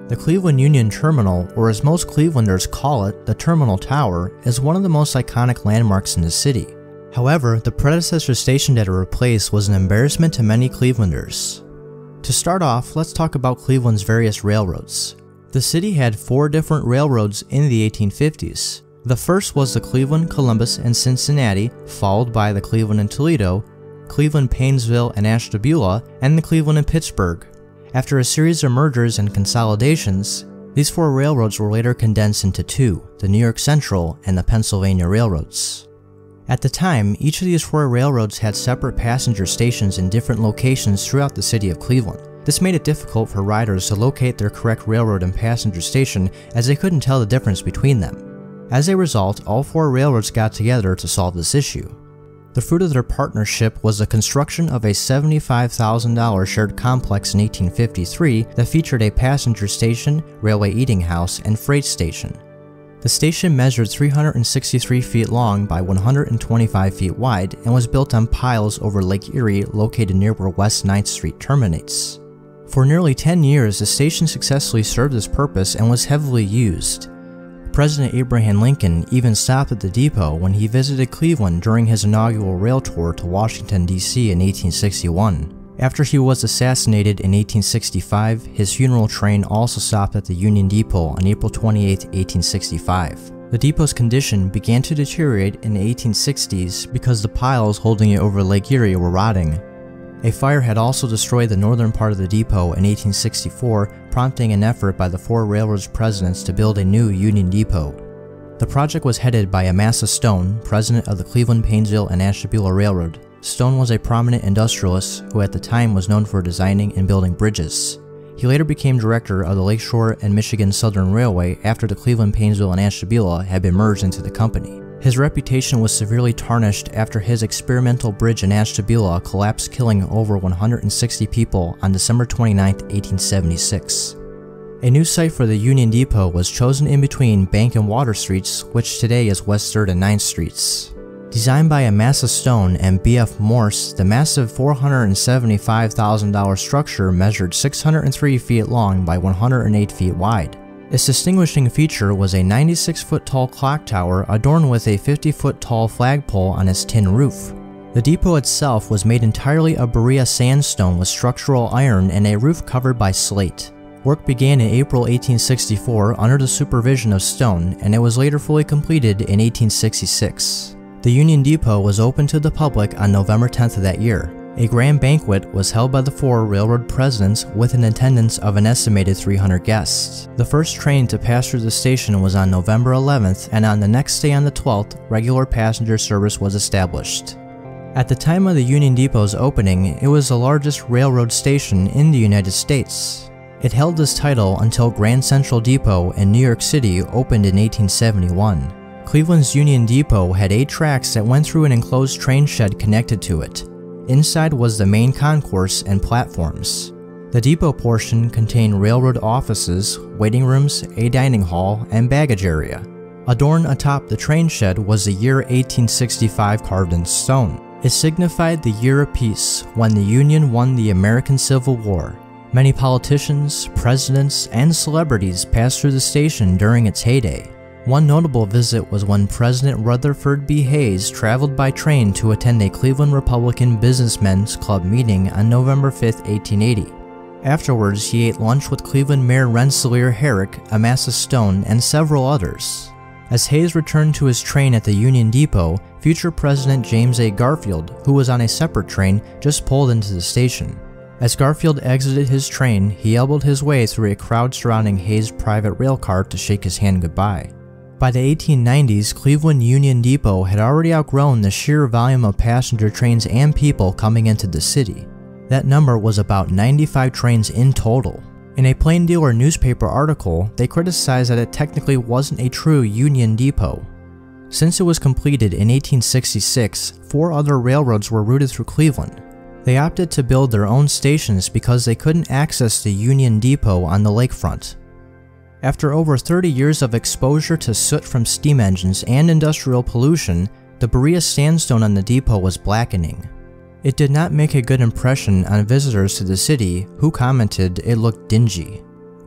The Cleveland Union Terminal, or as most Clevelanders call it, the Terminal Tower, is one of the most iconic landmarks in the city. However, the predecessor station that it replaced was an embarrassment to many Clevelanders. To start off, let's talk about Cleveland's various railroads. The city had 4 different railroads in the 1850s. The first was the Cleveland, Columbus, and Cincinnati, followed by the Cleveland and Toledo, Cleveland, Painesville, and Ashtabula, and the Cleveland and Pittsburgh. After a series of mergers and consolidations, these 4 railroads were later condensed into 2, the New York Central and the Pennsylvania Railroads. At the time, each of these 4 railroads had separate passenger stations in different locations throughout the city of Cleveland. This made it difficult for riders to locate their correct railroad and passenger station, as they couldn't tell the difference between them. As a result, all 4 railroads got together to solve this issue. The fruit of their partnership was the construction of a $75,000 shared complex in 1853 that featured a passenger station, railway eating house, and freight station. The station measured 363 feet long by 125 feet wide and was built on piles over Lake Erie, located near where West 9th Street terminates. For nearly 10 years, the station successfully served this purpose and was heavily used. President Abraham Lincoln even stopped at the depot when he visited Cleveland during his inaugural rail tour to Washington, D.C. in 1861. After he was assassinated in 1865, his funeral train also stopped at the Union Depot on April 28, 1865. The depot's condition began to deteriorate in the 1860s because the piles holding it over Lake Erie were rotting. A fire had also destroyed the northern part of the depot in 1864, prompting an effort by the 4 railroads presidents to build a new Union Depot. The project was headed by Amasa Stone, president of the Cleveland, Painesville, and Ashtabula Railroad. Stone was a prominent industrialist who at the time was known for designing and building bridges. He later became director of the Lakeshore and Michigan Southern Railway after the Cleveland, Painesville, and Ashtabula had been merged into the company. His reputation was severely tarnished after his experimental bridge in Ashtabula collapsed, killing over 160 people on December 29, 1876. A new site for the Union Depot was chosen in between Bank and Water Streets, which today is West 3rd and 9th Streets. Designed by Amasa Stone and B.F. Morse, the massive $475,000 structure measured 603 feet long by 108 feet wide. Its distinguishing feature was a 96-foot-tall clock tower adorned with a 50-foot-tall flagpole on its tin roof. The depot itself was made entirely of Berea sandstone with structural iron and a roof covered by slate. Work began in April 1864 under the supervision of Stone, and it was later fully completed in 1866. The Union Depot was opened to the public on November 10th of that year. A grand banquet was held by the 4 railroad presidents with an attendance of an estimated 300 guests. The first train to pass through the station was on November 11th, and on the next day on the 12th, regular passenger service was established. At the time of the Union Depot's opening, it was the largest railroad station in the United States. It held this title until Grand Central Depot in New York City opened in 1871. Cleveland's Union Depot had 8 tracks that went through an enclosed train shed connected to it. Inside was the main concourse and platforms. The depot portion contained railroad offices, waiting rooms, a dining hall, and baggage area. Adorned atop the train shed was the year 1865 carved in stone. It signified the year of peace when the Union won the American Civil War. Many politicians, presidents, and celebrities passed through the station during its heyday. One notable visit was when President Rutherford B. Hayes traveled by train to attend a Cleveland Republican Businessmen's Club meeting on November 5, 1880. Afterwards, he ate lunch with Cleveland Mayor Rensselaer Herrick, Amasa Stone, and several others. As Hayes returned to his train at the Union Depot, future President James A. Garfield, who was on a separate train, just pulled into the station. As Garfield exited his train, he elbowed his way through a crowd surrounding Hayes' private rail car to shake his hand goodbye. By the 1890s, Cleveland Union Depot had already outgrown the sheer volume of passenger trains and people coming into the city. That number was about 95 trains in total. In a Plain Dealer newspaper article, they criticized that it technically wasn't a true Union Depot. Since it was completed in 1866, 4 other railroads were routed through Cleveland. They opted to build their own stations because they couldn't access the Union Depot on the lakefront. After over 30 years of exposure to soot from steam engines and industrial pollution, the Berea sandstone on the depot was blackening. It did not make a good impression on visitors to the city, who commented it looked dingy.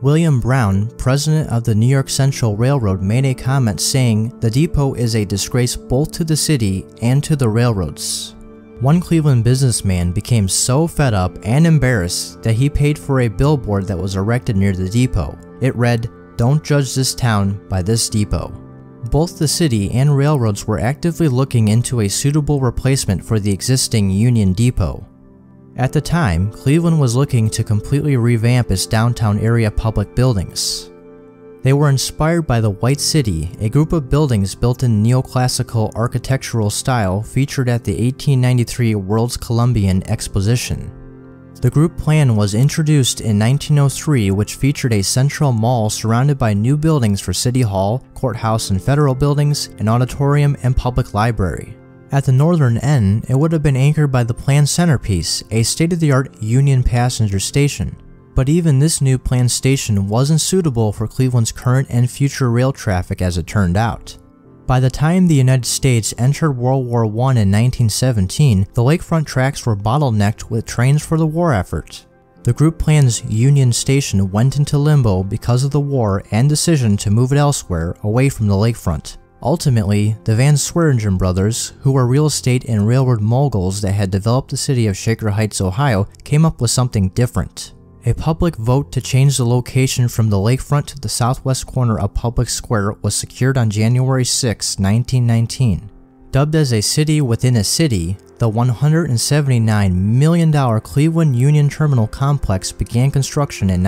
William Brown, president of the New York Central Railroad, made a comment saying, "The depot is a disgrace both to the city and to the railroads." One Cleveland businessman became so fed up and embarrassed that he paid for a billboard that was erected near the depot. It read, "Don't judge this town by this depot." Both the city and railroads were actively looking into a suitable replacement for the existing Union Depot. At the time, Cleveland was looking to completely revamp its downtown area public buildings. They were inspired by the White City, a group of buildings built in neoclassical architectural style featured at the 1893 World's Columbian Exposition. The group plan was introduced in 1903, which featured a central mall surrounded by new buildings for City Hall, courthouse and federal buildings, an auditorium, and public library. At the northern end, it would have been anchored by the planned centerpiece, a state-of-the-art Union passenger station. But even this new planned station wasn't suitable for Cleveland's current and future rail traffic as it turned out. By the time the United States entered World War I in 1917, the lakefront tracks were bottlenecked with trains for the war effort. The group plan's Union Station went into limbo because of the war and decision to move it elsewhere, away from the lakefront. Ultimately, the Van Sweringen brothers, who were real estate and railroad moguls that had developed the city of Shaker Heights, Ohio, came up with something different. A public vote to change the location from the lakefront to the southwest corner of Public Square was secured on January 6, 1919. Dubbed as a city within a city, the $179 million Cleveland Union Terminal Complex began construction in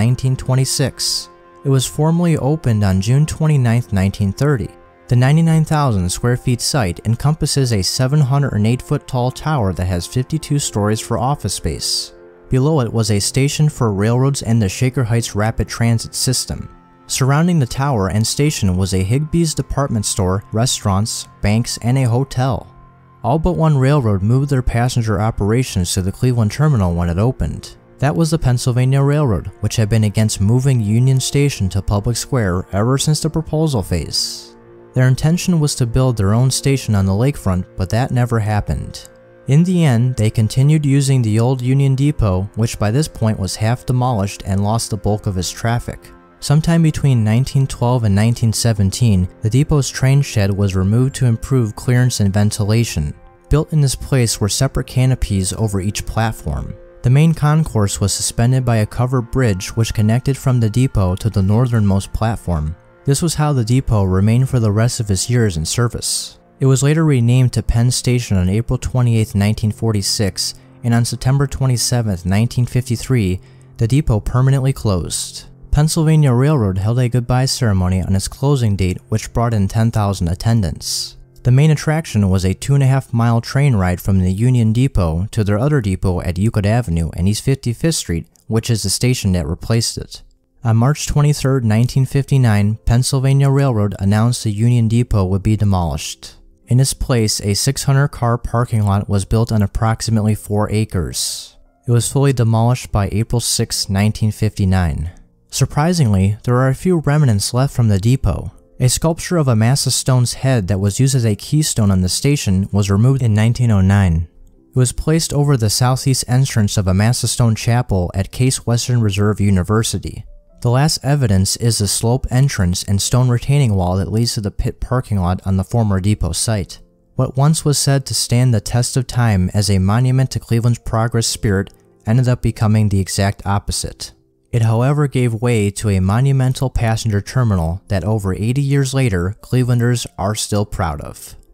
1926. It was formally opened on June 29, 1930. The 99,000 square feet site encompasses a 708-foot tall tower that has 52 stories for office space. Below it was a station for railroads and the Shaker Heights Rapid Transit System. Surrounding the tower and station was a Higbee's department store, restaurants, banks, and a hotel. All but one railroad moved their passenger operations to the Cleveland Terminal when it opened. That was the Pennsylvania Railroad, which had been against moving Union Station to Public Square ever since the proposal phase. Their intention was to build their own station on the lakefront, but that never happened. In the end, they continued using the old Union Depot, which by this point was half demolished and lost the bulk of its traffic. Sometime between 1912 and 1917, the depot's train shed was removed to improve clearance and ventilation. Built in this place were separate canopies over each platform. The main concourse was suspended by a covered bridge which connected from the depot to the northernmost platform. This was how the depot remained for the rest of its years in service. It was later renamed to Penn Station on April 28, 1946, and on September 27, 1953, the depot permanently closed. Pennsylvania Railroad held a goodbye ceremony on its closing date, which brought in 10,000 attendants. The main attraction was a 2.5-mile train ride from the Union Depot to their other depot at Euclid Avenue and East 55th Street, which is the station that replaced it. On March 23, 1959, Pennsylvania Railroad announced the Union Depot would be demolished. In its place, a 600-car parking lot was built on approximately 4 acres. It was fully demolished by April 6, 1959. Surprisingly, there are a few remnants left from the depot. A sculpture of a massive stone's head that was used as a keystone on the station was removed in 1909. It was placed over the southeast entrance of a massive stone chapel at Case Western Reserve University. The last evidence is the slope entrance and stone retaining wall that leads to the pit parking lot on the former depot site. What once was said to stand the test of time as a monument to Cleveland's progress spirit ended up becoming the exact opposite. It however gave way to a monumental passenger terminal that over 80 years later, Clevelanders are still proud of.